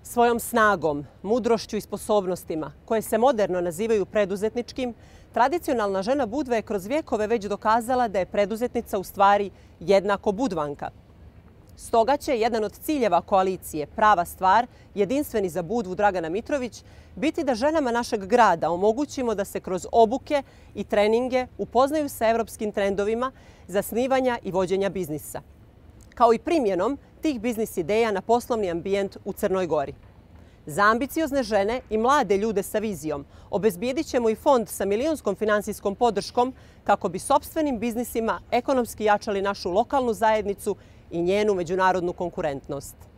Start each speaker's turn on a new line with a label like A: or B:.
A: Svojom snagom, mudrošću i sposobnostima, koje se moderno nazivaju preduzetničkim, tradicionalna žena Budva je kroz vjekove već dokazala da je preduzetnica u stvari jednako Budvanka. Stoga će jedan od ciljeva koalicije Prava stvar, jedinstveni za Budvu Dragana Mitrović, biti da ženama našeg grada omogućimo da se kroz obuke i treninge upoznaju sa evropskim trendovima zasnivanja i vođenja biznisa, kao i primjenom tih biznis ideja na poslovni ambijent u Crnoj Gori. Za ambiciozne žene i mlade ljude sa vizijom obezbijedit ćemo i fond sa milionskom finansijskom podrškom kako bi sopstvenim biznisima ekonomski jačali našu lokalnu zajednicu i njenu međunarodnu konkurentnost.